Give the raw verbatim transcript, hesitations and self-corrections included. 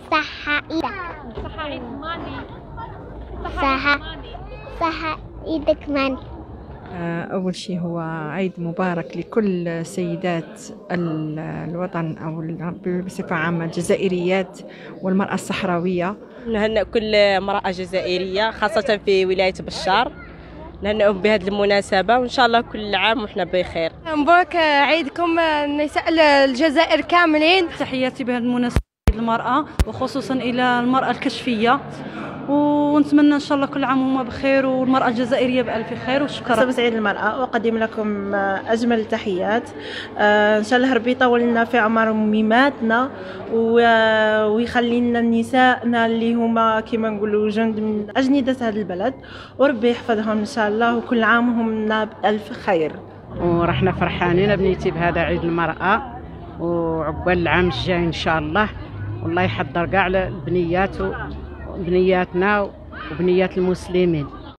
صحة إيدك. صحة عيد ماني. صحة صحة إيدك ماني. أول شيء هو عيد مبارك لكل سيدات الوطن أو بصفة عامة الجزائريات والمرأة الصحراوية. نهنئ كل امرأة جزائرية خاصة في ولاية بشار، نهنئهم بهذه المناسبة وإن شاء الله كل عام وإحنا بخير. مبروك عيدكم نساء الجزائر كاملين. تحياتي بهذه المناسبة للمرأة وخصوصا إلى المرأة الكشفية، ونتمنى ان شاء الله كل عام وهم بخير والمرأة الجزائرية بألف خير. وشكرا. مناسبة عيد المرأة وأقدم لكم أجمل التحيات. ان شاء الله ربي يطول لنا في عمر ميماتنا ويخلي لنا نسائنا اللي هما كما نقولوا جند من أجندة هذا البلد، وربي يحفظهم ان شاء الله وكل عام وهم بألف خير. ورحنا فرحانين بنيتي بهذا عيد المرأة وعقبال العام الجاي ان شاء الله، والله يحضر كاع البنيات بنياتنا وبنيات المسلمين.